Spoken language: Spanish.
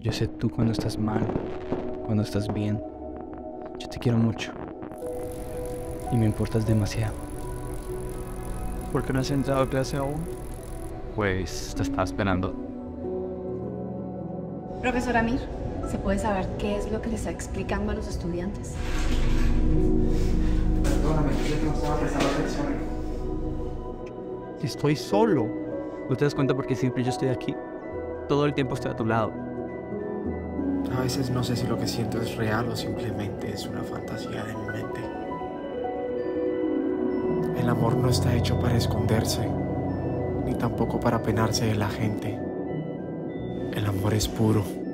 Yo sé tú cuando estás mal, cuando estás bien. Yo te quiero mucho. Y me importas demasiado. ¿Por qué no has entrado a clase aún? Pues te estaba esperando. Profesor Amir, ¿se puede saber qué es lo que le está explicando a los estudiantes? Perdóname, yo no estaba prestando atención. Estoy solo. ¿No te das cuenta porque siempre yo estoy aquí? Todo el tiempo estoy a tu lado. A veces no sé si lo que siento es real o simplemente es una fantasía de mi mente. El amor no está hecho para esconderse, ni tampoco para penarse de la gente. El amor es puro.